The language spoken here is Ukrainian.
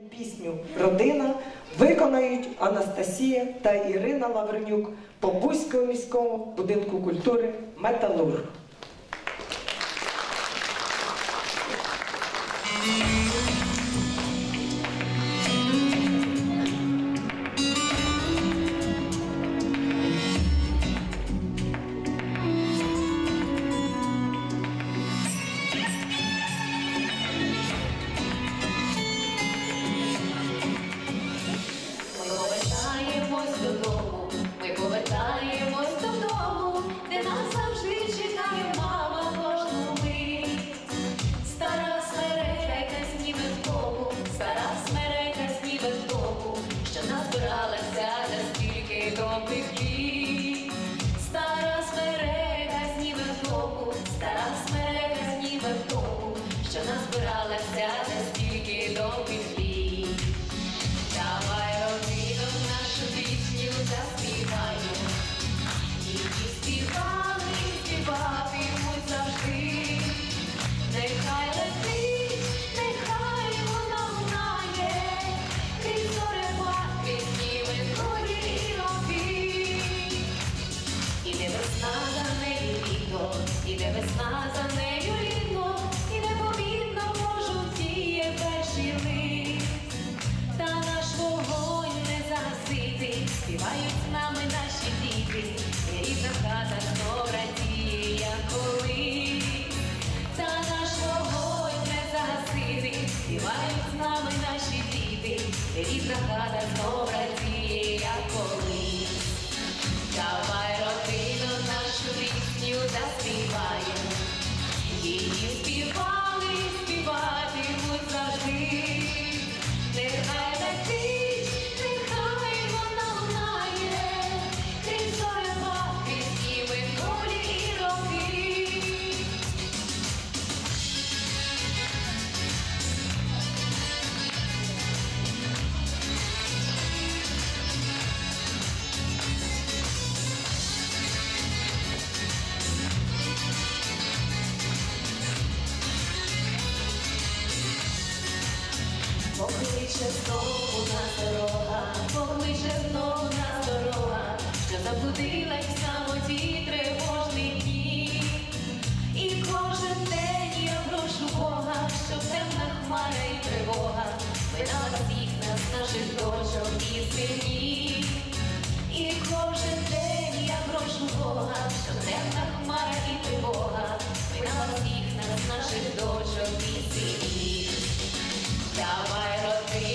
Пісню «Родина» виконають Анастасія та Ірина Лавренюк по Буському міському будинку культури «Металург». Ми повертаємось додому, де нас завжди чекає мама кожну мить. Стара смерека якась ніби вдову, стара смерека ніби вдову, що назбиралася за стільки добрих літ. Стара смерека ніби вдову, стара смерека ніби вдову, що назбиралася за стільки добрих літ. Давай, родино, нашу пісню заспіваємо. Її співали, співатимуть завжди. Нехай летить, нехай вона лунає, крізь зорепад, крізь ніби зорі і роки. Іде весна за нею літо, іде весна за нею літо, і непомітно пожовтіє перший лист. Та наш вогонь не загасити, співають з нами наші діти, і рідна хата знов радіє, як колись. Та наш вогонь не загасити, співають з нами наші діти, і рідна хата знов радіє, як колись. Давай, родино, нашу пісню заспіваємо. Її співали, співатимуть завжди. Нехай летить, нехай вона лунає, крізь зорепад, крізь ніби долі і роки. Покличе знову нас дорога, покличе знову нас дорога, що заблудилась в самоті тривожних дні. І кожен день я прошу Бога, щоб темна хмара і тривога минала всіх нас, наших дочок і синів. І кожен день я прошу Бога, щоб темна хмара і тривога минала всіх нас, наших дочок і синів. Давай, родино,